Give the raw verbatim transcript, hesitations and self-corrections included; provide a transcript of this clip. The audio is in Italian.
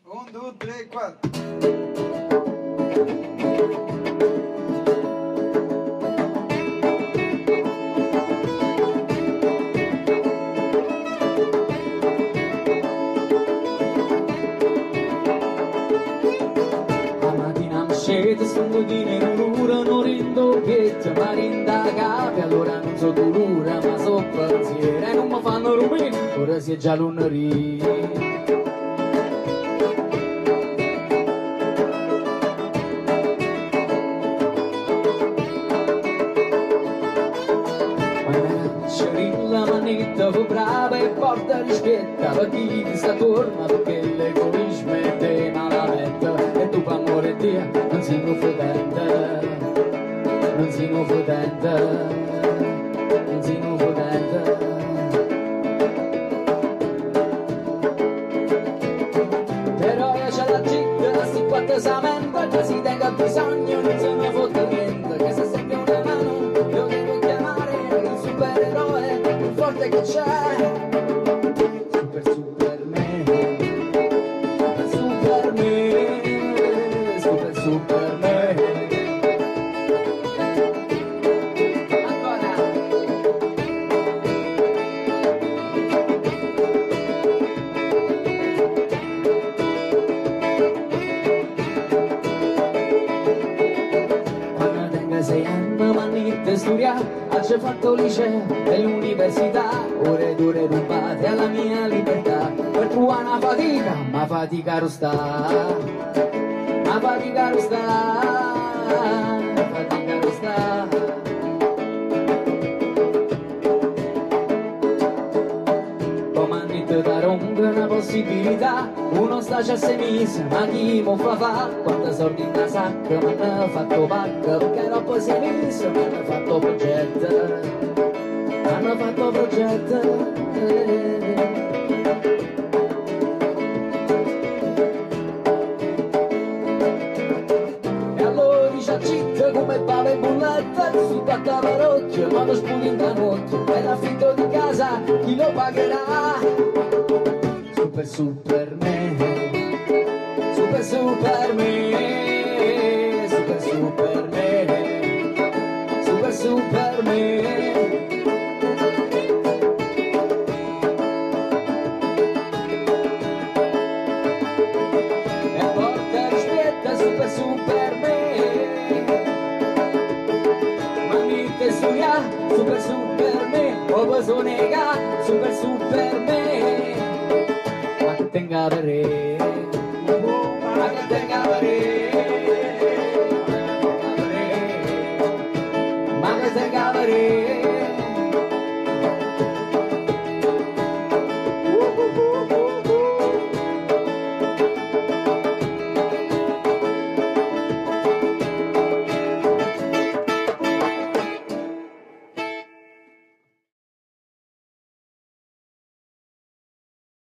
Un, due, tre, quattro. Sono di nerura, non rindo pietto, ma rinda capi, allora non so dolura, ma so pensiero, e non mi fanno rumore, ora si è già lunedì. La manetta fu brava e porta rispetta, per chi ti sta torna, perché l'egoismo è te malametta, e tu per amore Dio non si non fodente, non si non fodente, non si non fodente. Però io c'è la gente, si quattro samenta, che si tenga bisogno, non se ne fotte niente, che se serve una mano, io devo chiamare il supereroe, il forte che c'è. Super super me, super super me, super super me. Ancora. Quando tengo sei anni, manite studiare, ho fatto liceo e l'università, ore dure rubate alla mia libertà, per tua una fatica, ma fatica non sta, ma fatica non sta, ma fatica non sta. Come hanno detto da rompere una possibilità, uno sta a sei mesi, ma chi mo fa fa, quanti soldi in una sacca, mi hanno fatto pacca, perché dopo sei mesi mi hanno fatto progetto. Hanno fatto progetto. E allora dice a città come pave e bulletta, su quattro parrocchie, ma lo sputo in canotto, e l'affitto di casa chi lo pagherà? Super super me, super super me, super super me, super super me. Super me, mamite suya, super super me, o posso nega, super super me, ma che tenga vere, ma che tenga vere, ma che tenga vere.